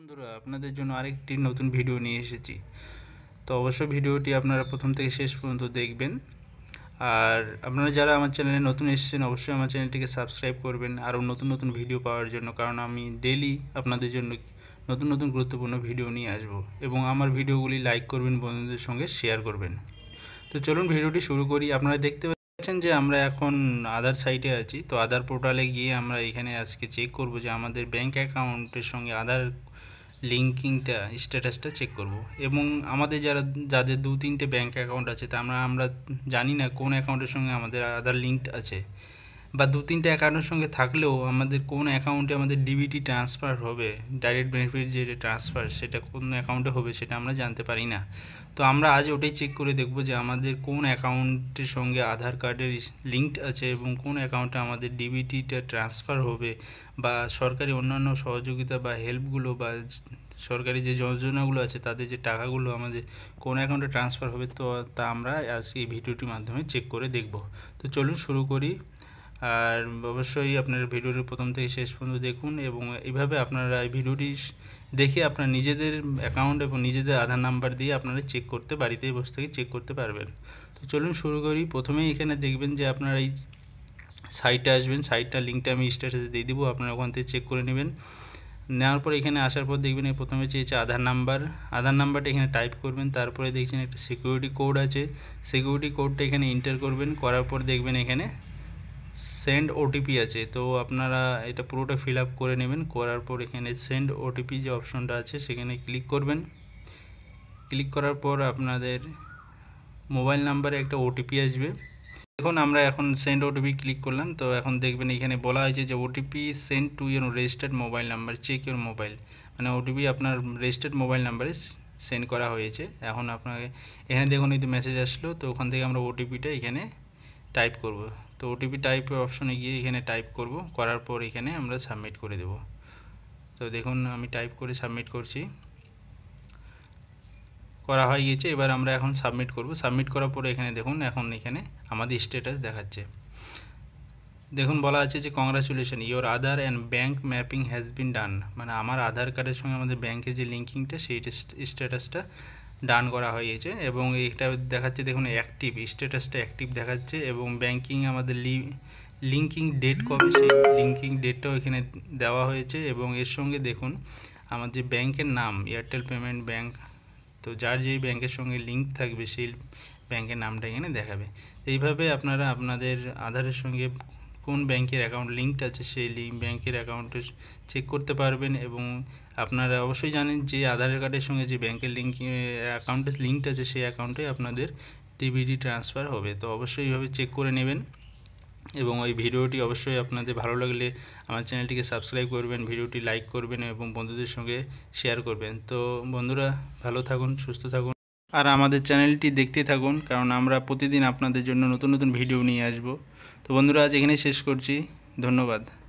বন্ধুরা আপনাদের জন্য আরেকটি নতুন ভিডিও নিয়ে এসেছি। তো অবশ্যই ভিডিওটি আপনারা প্রথম থেকে শেষ পর্যন্ত দেখবেন। আর আপনারা যারা আমার চ্যানেলে নতুন এসেছেন অবশ্যই আমার চ্যানেলটিকে সাবস্ক্রাইব করবেন আরও নতুন নতুন ভিডিও পাওয়ার জন্য, কারণ আমি ডেইলি আপনাদের জন্য নতুন নতুন গুরুত্বপূর্ণ ভিডিও নিয়ে আসব এবং আমার ভিডিওগুলি লাইক করবেন, বন্ধুদের সঙ্গে শেয়ার করবেন। তো চলুন ভিডিওটি শুরু করি। আপনারা দেখতে পাচ্ছেন যে আমরা এখন আধার সাইটে আছি। তো আধার পোর্টালে গিয়ে আমরা এখানে আজকে চেক করব যে আমাদের ব্যাংক অ্যাকাউন্টের সঙ্গে আধার লিঙ্কিংটা স্ট্যাটাসটা চেক করব। এবং আমাদের যাদের 2-3টে ব্যাংক অ্যাকাউন্ট আছে তা আমরা জানি না কোন অ্যাকাউন্টের সঙ্গে আমাদের আধার লিঙ্কড আছে, বা 2-3টে অ্যাকাউন্টের সঙ্গে থাকলেও আমাদের কোন অ্যাকাউন্টে আমাদের ডিবিটি ট্রান্সফার হবে, ডাইরেক্ট বেনিফিট যে ট্রান্সফার, সেটা কোন অ্যাকাউন্টে হবে সেটা আমরা জানতে পারি না। তো আমরা আজ ওটাই চেক করে দেখব যে আমাদের কোন অ্যাকাউন্টের সঙ্গে আধার কার্ডের লিঙ্কড আছে এবং কোন অ্যাকাউন্টে আমাদের ডিবিটিটা ট্রান্সফার হবে, বা সরকারি অন্যান্য সহযোগিতা বা হেল্পগুলো বা সরকারি যে যোজনাগুলো আছে তাদের যে টাকাগুলো আমাদের কোন অ্যাকাউন্টে ট্রান্সফার হবে, তো তা আমরা আজকে এই ভিডিওটির মাধ্যমে চেক করে দেখব। তো চলুন শুরু করি। আর অবশ্যই আপনার ভিডিওটি প্রথম থেকে শেষ পর্যন্ত দেখুন এবং এইভাবে আপনারা এই ভিডিওটি দেখে আপনার নিজেদের অ্যাকাউন্ট এবং নিজেদের আধার নাম্বার দিয়ে আপনারা চেক করতে, বাড়িতেই বসে থেকে চেক করতে পারবেন। তো চলুন শুরু করি। প্রথমেই এখানে দেখবেন যে আপনারা এই সাইটে আসবেন, সাইটটা লিঙ্কটা আমি স্ট্যাটাসে দিয়ে দিব, আপনারা ওখান থেকে চেক করে নেবেন। নেওয়ার পর এখানে আসার পর দেখবেন প্রথমে চেয়েছে আধার নাম্বারটা এখানে টাইপ করবেন। তারপরে দেখছেন একটা সিকিউরিটি কোড আছে, সিকিউরিটি কোডটা এখানে এন্টার করবেন। করার পর দেখবেন এখানে সেন্ড ওটিপি আছে, তো আপনারা এটা পুরোটা ফিল আপ করে নেবেন। করার পর এখানে সেন্ড ওটিপি যে অপশনটা আছে সেখানে ক্লিক করবেন। ক্লিক করার পর আপনাদের মোবাইল নাম্বারে একটা ওটিপি আসবে। দেখুন আমরা এখন সেন্ড ওটিপি ক্লিক করলাম। তো এখন দেখবেন এখানে বলা হয়েছে যে OTP send to your registered mobile number, check your mobile, মানে ওটিপি আপনার রেজিস্টার্ড মোবাইল নাম্বারে সেন্ড করা হয়েছে। এখন আপনাকে এখানে দেখুন এই তো মেসেজ আসলো, তো ওখান থেকে আমরা ওটিপিটা এখানে টাইপ করব। তো ওটিপি টাইপ অপশনে গিয়ে এখানে টাইপ করব, করার পর এখানে আমরা সাবমিট করে দেব। তো দেখুন আমি টাইপ করে সাবমিট করছি, করা হয়ে গিয়েছে। এবার আমরা এখন সাবমিট করব। সাবমিট করার পরে এখানে দেখুন এখন এখানে আমাদের স্ট্যাটাস দেখাচ্ছে। দেখুন বলা আছে যে congratulation, your Aadhaar and bank mapping has been done, মানে আমার আধার কার্ডের সঙ্গে আমাদের ব্যাংকের যে লিঙ্কিংটা সেই স্ট্যাটাসটা ডান করা হয়েছে। এবং এটা দেখাচ্ছে দেখুন অ্যাক্টিভ, স্ট্যাটাসটা অ্যাক্টিভ দেখাচ্ছে। এবং ব্যাংকিং আমাদের লিঙ্কিং ডেট কবে সেই লিঙ্কিং ডেটটাও এখানে দেওয়া হয়েছে। এবং এর সঙ্গে দেখুন আমার যে ব্যাংকের নাম এয়ারটেল পেমেন্ট ব্যাংক, তো যার যেই ব্যাংকের সঙ্গে লিঙ্ক থাকবে সেই ব্যাংকের নামটা এখানে দেখাবে। এইভাবে আপনারা আপনাদের আধারের সঙ্গে কোন ব্যাংকের অ্যাকাউন্ট লিঙ্কড আছে সেই ব্যাংকের অ্যাকাউন্টে চেক করতে পারবেন। এবং আপনারা অবশ্যই জানেন যে আধার কার্ডের সঙ্গে যে ব্যাংকের অ্যাকাউন্টে লিঙ্কড আছে সেই অ্যাকাউন্টে আপনাদের ডিবিটি ট্রান্সফার হবে। তো অবশ্যই এইভাবে চেক করে নেবেন। এবং ওই ভিডিওটি অবশ্যই আপনাদের ভালো লাগলে আমার চ্যানেলটিকে সাবস্ক্রাইব করবেন, ভিডিওটি লাইক করবেন এবং বন্ধুদের সঙ্গে শেয়ার করবেন। তো বন্ধুরা ভালো থাকুন, সুস্থ থাকুন আর আমাদের চ্যানেলটি দেখতে থাকুন, কারণ আমরা প্রতিদিন আপনাদের জন্য নতুন নতুন ভিডিও নিয়ে আসব। তো বন্ধুরা আজ এখানেই শেষ করছি, ধন্যবাদ।